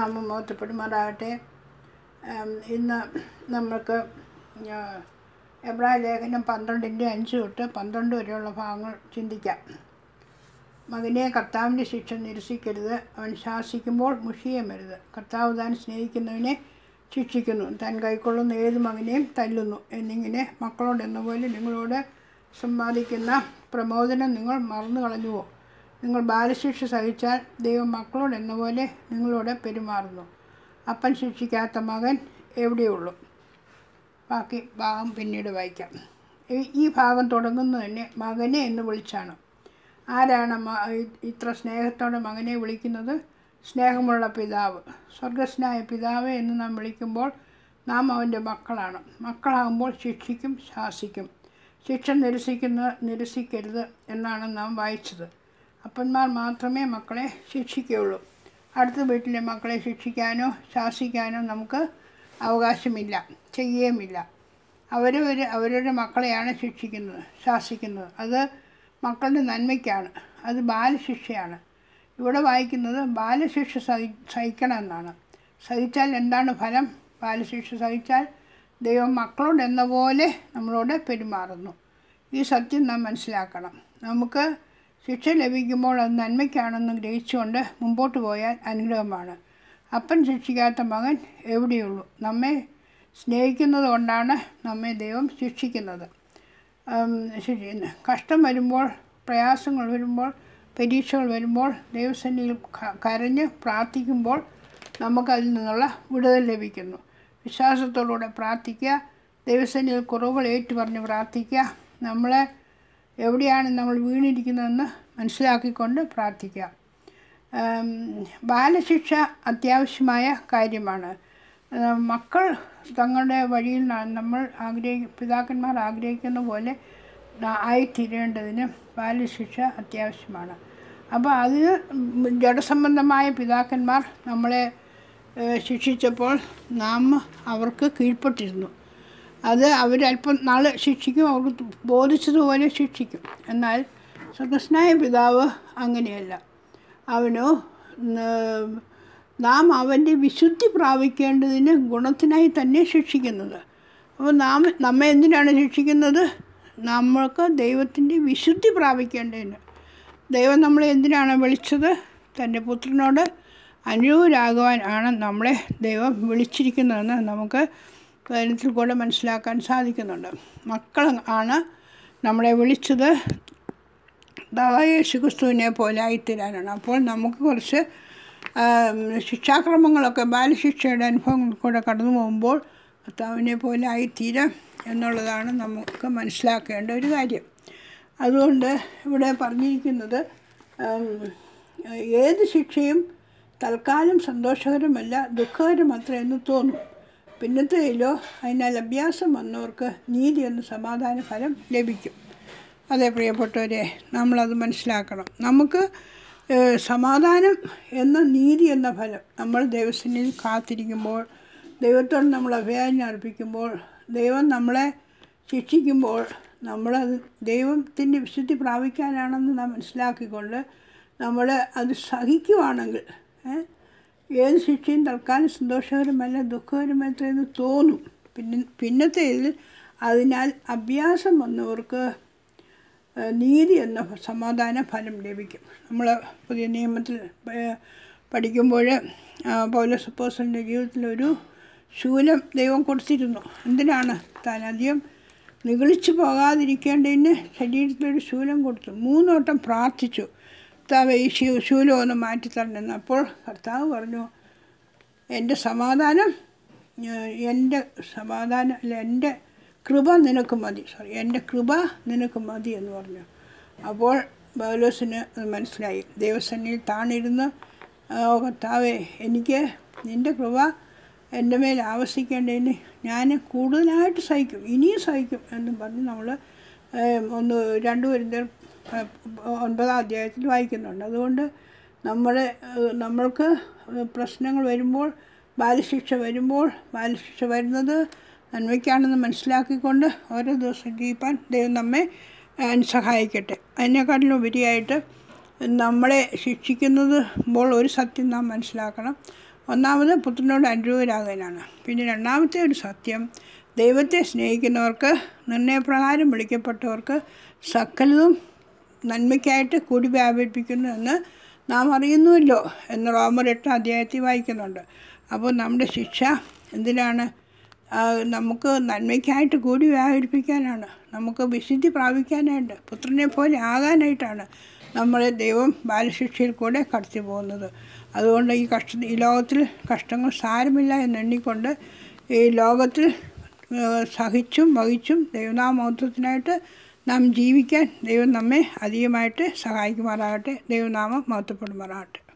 ദൈവനാമം മഹത്വപ്പെടുമാറാകട്ടെ. ഇന്ന് നമുക്ക് എബ്രായ ലേഖനം 12:5 തൊട്ട് 12 വരെയുള്ള ഭാഗങ്ങൾ ചിന്തിക്കാം. മകനെ കർത്താവിൻ്റെ ശിക്ഷ നിരസിക്കരുത്, അവൻ ശാസിക്കുമ്പോൾ മുഷിയമരുത്. കർത്താവ് താൻ സ്നേഹിക്കുന്നവനെ ശിക്ഷിക്കുന്നു, താൻ കൈക്കൊള്ളുന്ന ഏത് മകനെയും തല്ലുന്നു എന്നിങ്ങനെ മക്കളോടെന്ന പോലെ നിങ്ങളോട് സമ്പാദിക്കുന്ന പ്രബോധനം നിങ്ങൾ മറന്നു കളഞ്ഞുവോ? നിങ്ങൾ ബാലശിക്ഷ സഹിച്ചാൽ ദൈവം മക്കളോടെന്ന പോലെ നിങ്ങളോട് പെരുമാറുന്നു. അപ്പൻ ശിക്ഷിക്കാത്ത മകൻ എവിടെയുള്ളൂ? ബാക്കി ഭാഗം പിന്നീട് വായിക്കാം. ഈ ഭാഗം തുടങ്ങുന്നത് തന്നെ മകനെ എന്ന് വിളിച്ചാണ്. ആരാണ് ഇത്ര സ്നേഹത്തോടെ മകനെ വിളിക്കുന്നത്? സ്നേഹമുള്ള പിതാവ്, സ്വർഗസ്നായ പിതാവ് എന്ന് നാം വിളിക്കുമ്പോൾ നാം അവൻ്റെ മക്കളാണ്. മക്കളാകുമ്പോൾ ശിക്ഷിക്കും, ശാസിക്കും. ശിക്ഷ നിരസിക്കരുത് എന്നാണ് നാം വായിച്ചത്. അപ്പന്മാർ മാത്രമേ മക്കളെ ശിക്ഷിക്കുകയുള്ളൂ. അടുത്ത വീട്ടിലെ മക്കളെ ശിക്ഷിക്കാനോ ശാസിക്കാനോ നമുക്ക് അവകാശമില്ല, ചെയ്യുകയുമില്ല. അവരവരുടെ മക്കളെയാണ് ശിക്ഷിക്കുന്നത്, ശാസിക്കുന്നത്. അത് മക്കളുടെ നന്മയ്ക്കാണ്. അത് ബാലശിക്ഷയാണ്. ഇവിടെ വായിക്കുന്നത് ബാലശിക്ഷ സഹിക്കണമെന്നാണ്. സഹിച്ചാൽ എന്താണ് ഫലം? ബാലശിക്ഷ സഹിച്ചാൽ ദൈവം മക്കളോടെന്ന പോലെ നമ്മളോട് പെരുമാറുന്നു. ഈ സത്യം നാം മനസ്സിലാക്കണം. നമുക്ക് ശിക്ഷ ലഭിക്കുമ്പോൾ അത് നന്മയ്ക്കാണെന്ന് ഗ്രഹിച്ചുകൊണ്ട് മുമ്പോട്ട് പോയാൽ അനുഗ്രഹമാണ്. അപ്പൻ ശിക്ഷിക്കാത്ത മകൻ എവിടെയുള്ളൂ? നമ്മെ സ്നേഹിക്കുന്നത് കൊണ്ടാണ് നമ്മെ ദൈവം ശിക്ഷിക്കുന്നത്. കഷ്ടം വരുമ്പോൾ, പ്രയാസങ്ങൾ വരുമ്പോൾ, പരീക്ഷകൾ വരുമ്പോൾ ദൈവസന്നിധിയിൽ കരഞ്ഞ് പ്രാർത്ഥിക്കുമ്പോൾ നമുക്കതിൽ നിന്നുള്ള വിടുതൽ ലഭിക്കുന്നു. വിശ്വാസത്തോടുകൂടെ പ്രാർത്ഥിക്കുക, ദൈവസന്നിധിയിൽ കുറവുകൾ ഏറ്റുപറഞ്ഞ് പ്രാർത്ഥിക്കുക. നമ്മളെ എവിടെയാണ് നമ്മൾ വീണിരിക്കുന്നതെന്ന് മനസ്സിലാക്കിക്കൊണ്ട് പ്രാർത്ഥിക്കുക. ബാലശിക്ഷ അത്യാവശ്യമായ കാര്യമാണ്. മക്കൾ തങ്ങളുടെ വഴിയിൽ പിതാക്കന്മാർ ആഗ്രഹിക്കുന്ന പോലെ ആയിത്തീരേണ്ടതിന് ബാലശിക്ഷ അത്യാവശ്യമാണ്. അപ്പോൾ അതിന് ജഡസംബന്ധമായ പിതാക്കന്മാർ നമ്മളെ ശിക്ഷിച്ചപ്പോൾ നാം അവർക്ക് കീഴ്പ്പെട്ടിരുന്നു. അത് അവരല്പം നാൾ ശിക്ഷിക്കും, അവർക്ക് ബോധിച്ചതുപോലെ ശിക്ഷിക്കും. എന്നാൽ സ്വർഗസ്നായ പിതാവ് അങ്ങനെയല്ല. നാം അവൻ്റെ വിശുദ്ധി പ്രാപിക്കേണ്ടതിന് ഗുണത്തിനായി തന്നെ ശിക്ഷിക്കുന്നത്. അപ്പോൾ നമ്മെ എന്തിനാണ് ശിക്ഷിക്കുന്നത്? നമ്മൾക്ക് ദൈവത്തിൻ്റെ വിശുദ്ധി പ്രാപിക്കേണ്ടതിന്. ദൈവം നമ്മളെ എന്തിനാണ് വിളിച്ചത്? തൻ്റെ പുത്രനോട് അനുരൂപരാകുവാൻ ആണ് നമ്മളെ ദൈവം വിളിച്ചിരിക്കുന്നതെന്ന് നമുക്ക് വചനത്തിൽ കൂടെ മനസ്സിലാക്കാൻ സാധിക്കുന്നുണ്ട്. മക്കൾ ആണ് നമ്മളെ വിളിച്ചത് യേശുക്രിസ്തുവിനെ പോലെ ആയിത്തീരാനാണ്. അപ്പോൾ നമുക്ക് കുറച്ച് ശിക്ഷാക്രമങ്ങളൊക്കെ, ബാലശിക്ഷയുടെ അനുഭവങ്ങൾ കൂടെ കടന്നു പോകുമ്പോൾ കർത്താവിനെ പോലെ ആയിത്തീരാം എന്നുള്ളതാണ് നമുക്ക് മനസ്സിലാക്കേണ്ട ഒരു കാര്യം. അതുകൊണ്ട് ഇവിടെ പറഞ്ഞിരിക്കുന്നത് ഏത് ശിക്ഷയും തൽക്കാലം സന്തോഷകരമല്ല, ദുഃഖകരമത്ര എന്ന് തോന്നും. പിന്നത്തേതിലോ അതിനാൽ അഭ്യാസം വന്നവർക്ക് നീതി എന്ന സമാധാന ഫലം ലഭിക്കും. അതേ പ്രിയപ്പെട്ടവരെ, നമ്മളത് മനസ്സിലാക്കണം. നമുക്ക് സമാധാനം എന്ന നീതി എന്ന ഫലം നമ്മൾ ദൈവസന്നിധിയിൽ കാത്തിരിക്കുമ്പോൾ, ദൈവത്തോട് നമ്മൾ അഭയാജ്ഞ അർപ്പിക്കുമ്പോൾ, ദൈവം നമ്മളെ ശിക്ഷിക്കുമ്പോൾ നമ്മളത് ദൈവത്തിൻ്റെ വിശുദ്ധി പ്രാപിക്കാനാണെന്ന് നാം മനസ്സിലാക്കിക്കൊണ്ട് നമ്മൾ അത് സഹിക്കുവാണെങ്കിൽ ഏത് ശിക്ഷയും തൽക്കാലം സന്തോഷകരമല്ല, ദുഃഖകരമത്രയെന്ന് തോന്നും. പിന്നത്തേതിൽ അതിനാൽ അഭ്യാസം വന്നവർക്ക് നീതി എന്ന സമാധാന ഫലം ലഭിക്കും. നമ്മൾ പുതിയ നിയമത്തിൽ പഠിക്കുമ്പോൾ പൗലോസ് അപ്പോസ്തലൻ്റെ ജീവിതത്തിൽ ഒരു ശൂലം ദൈവം കൊടുത്തിരുന്നു. എന്തിനാണ്? താൻ അധികം നിഗളിച്ചു പോകാതിരിക്കേണ്ടതിന് ശരീരത്തിലൊരു ശൂലം കൊടുത്തു. 3 വട്ടം പ്രാർത്ഥിച്ചു, കർത്താവേ ഈ ശൂലം ഒന്ന് മാറ്റിത്തരണമെന്ന്. അപ്പോൾ കർത്താവ് പറഞ്ഞു, എൻ്റെ കൃപ നിനക്ക് മതി, എൻ്റെ കൃപ നിനക്ക് മതി എന്ന് പറഞ്ഞു. അപ്പോൾ പൗലോസിന് മനസ്സിലായി. ദൈവസന്നിധിയിൽ താണിരുന്ന്, കർത്താവേ എനിക്ക് നിൻ്റെ കൃപ എൻ്റെ മേൽ ആവസിക്കേണ്ടതിന് ഞാൻ കൂടുതലായിട്ട് സഹിക്കും, ഇനിയും സഹിക്കും എന്നും പറഞ്ഞ് നമ്മൾ 2 കൊരിന്ത്യർ 9-ാം അധ്യായത്തിൽ വായിക്കുന്നുണ്ട്. അതുകൊണ്ട് നമ്മൾക്ക് പ്രശ്നങ്ങൾ വരുമ്പോൾ, ബാലശിക്ഷ വരുന്നത് നന്മയ്ക്കാണെന്ന് മനസ്സിലാക്കിക്കൊണ്ട് ഓരോ ദിവസം ജീവിപ്പാൻ ദൈവം നമ്മെ സഹായിക്കട്ടെ. അതിനേക്കാട്ടിലും ഉപരിയായിട്ട് നമ്മളെ ശിക്ഷിക്കുന്നത് ഒരു സത്യം നാം മനസ്സിലാക്കണം. ഒന്നാമത് പുത്രനോട് അനുരൂപരാകാനാണ്. പിന്നെ രണ്ടാമത്തെ ഒരു സത്യം, ദൈവത്തെ സ്നേഹിക്കുന്നവർക്ക്, നിർണയപ്രകാരം വിളിക്കപ്പെട്ടവർക്ക് സകലതും നന്മയ്ക്കായിട്ട് കൂടി വ്യാപിപ്പിക്കുന്നു എന്ന് നാം അറിയുന്നുവല്ലോ എന്ന് റോമർ 8 വായിക്കുന്നുണ്ട്. അപ്പോൾ നമ്മുടെ ശിക്ഷ എന്തിനാണ്? നമുക്ക് നന്മയ്ക്കായിട്ട് കൂടി വ്യാപരിപ്പിക്കാനാണ്, നമുക്ക് വിശുദ്ധി പ്രാപിക്കാനായിട്ട്, പുത്രനെ പോലെ ആകാനായിട്ടാണ് നമ്മളെ ദൈവം ബാലശിക്ഷയിൽ കൂടെ കടത്തി പോകുന്നത്. അതുകൊണ്ട് ഈ ലോകത്തിൽ കഷ്ടങ്ങൾ സാരമില്ല എന്നെണ്ണിക്കൊണ്ട് ഈ ലോകത്തിൽ സഹിച്ചും വഹിച്ചും ദൈവനാമമഹത്വത്തിനായിട്ട് നാം ജീവിക്കാൻ ദൈവം നമ്മെ അധികമായിട്ട് സഹായിക്കുമാറാകട്ടെ. ദൈവനാമം മഹത്വപ്പെടുമാറാകട്ടെ.